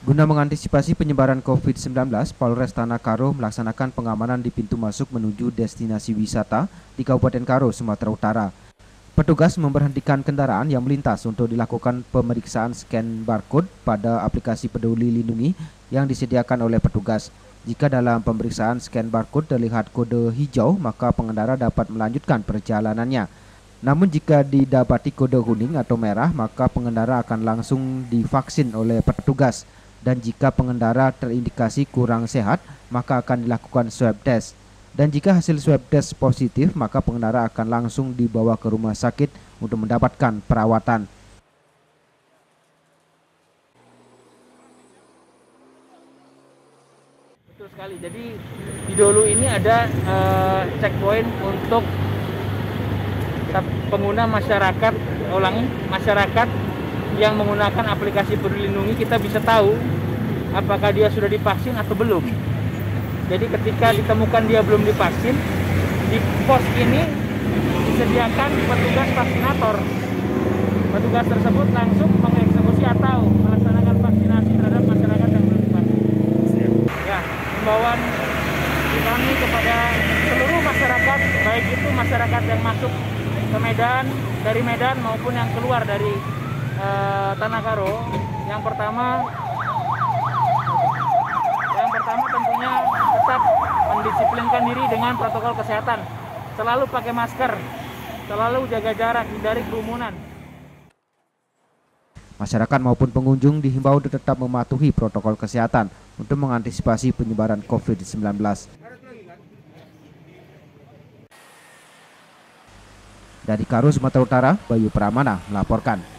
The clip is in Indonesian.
Guna mengantisipasi penyebaran COVID-19, Polres Tanah Karo melaksanakan pengamanan di pintu masuk menuju destinasi wisata di Kabupaten Karo, Sumatera Utara. Petugas memberhentikan kendaraan yang melintas untuk dilakukan pemeriksaan scan barcode pada aplikasi Peduli Lindungi yang disediakan oleh petugas. Jika dalam pemeriksaan scan barcode terlihat kode hijau, maka pengendara dapat melanjutkan perjalanannya. Namun jika didapati kode kuning atau merah, maka pengendara akan langsung divaksin oleh petugas. Dan jika pengendara terindikasi kurang sehat, maka akan dilakukan swab test. Dan jika hasil swab test positif, maka pengendara akan langsung dibawa ke rumah sakit untuk mendapatkan perawatan. Betul sekali. Jadi di Dolu ini ada checkpoint untuk pengguna masyarakat, masyarakat yang menggunakan aplikasi Peduli Lindungi. Kita bisa tahu apakah dia sudah divaksin atau belum. Jadi ketika ditemukan dia belum divaksin, di pos ini disediakan petugas vaksinator. Petugas tersebut langsung mengeksekusi atau melaksanakan vaksinasi terhadap masyarakat yang belum divaksin. Ya, himbauan kami kepada seluruh masyarakat, baik itu masyarakat yang masuk ke Medan, dari Medan maupun yang keluar dari Tanah Karo. Yang pertama tentunya tetap mendisiplinkan diri dengan protokol kesehatan. Selalu pakai masker, selalu jaga jarak, hindari kerumunan. Masyarakat maupun pengunjung dihimbau untuk tetap mematuhi protokol kesehatan untuk mengantisipasi penyebaran COVID-19. Dari Karo, Sumatera Utara, Bayu Pramana melaporkan.